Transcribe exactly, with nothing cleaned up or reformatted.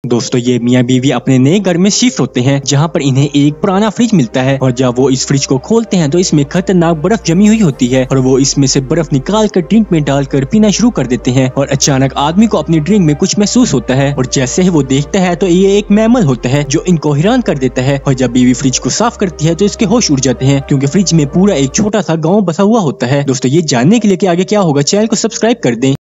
दोस्तों ये मियाँ बीवी अपने नए घर में शिफ्ट होते हैं जहाँ पर इन्हें एक पुराना फ्रिज मिलता है और जब वो इस फ्रिज को खोलते हैं तो इसमें खतरनाक बर्फ जमी हुई होती है और वो इसमें से बर्फ निकाल कर ड्रिंक में डालकर पीना शुरू कर देते हैं और अचानक आदमी को अपनी ड्रिंक में कुछ महसूस होता है और जैसे ही वो देखता है तो ये एक मैमल होता है जो इनको हैरान कर देता है। और जब बीवी फ्रिज को साफ करती है तो इसके होश उड़ जाते हैं क्योंकि फ्रिज में पूरा एक छोटा सा गाँव बसा हुआ होता है। दोस्तों ये जानने के लिए कि आगे क्या होगा चैनल को सब्सक्राइब कर दें।